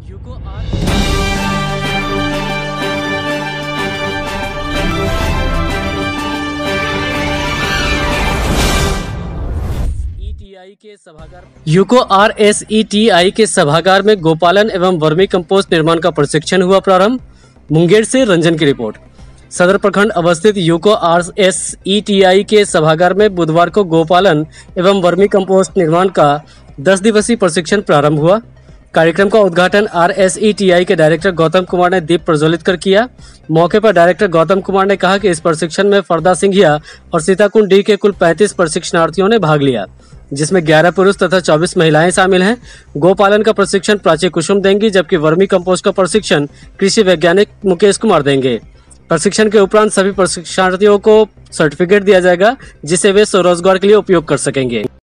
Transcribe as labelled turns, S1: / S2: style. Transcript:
S1: UCO RSETI के सभागार में गोपालन एवं वर्मी कंपोस्ट निर्माण का प्रशिक्षण हुआ प्रारंभ। मुंगेर से रंजन की रिपोर्ट। सदर प्रखंड अवस्थित यूको RSETI के सभागार में बुधवार को गोपालन एवं वर्मी कंपोस्ट निर्माण का 10 दिवसीय प्रशिक्षण प्रारंभ हुआ। कार्यक्रम का उद्घाटन RSETI के डायरेक्टर गौतम कुमार ने दीप प्रज्वलित कर किया। मौके पर डायरेक्टर गौतम कुमार ने कहा कि इस प्रशिक्षण में फरदा सिंघिया और सीताकुंड डी के कुल 35 प्रशिक्षणार्थियों ने भाग लिया, जिसमें 11 पुरुष तथा 24 महिलाएं शामिल हैं। गोपालन का प्रशिक्षण प्राची कुसुम देंगी, जबकि वर्मी कंपोस्ट का प्रशिक्षण कृषि वैज्ञानिक मुकेश कुमार देंगे। प्रशिक्षण के उपरांत सभी प्रशिक्षणार्थियों को सर्टिफिकेट दिया जाएगा, जिसे वे स्वरोजगार के लिए उपयोग कर सकेंगे।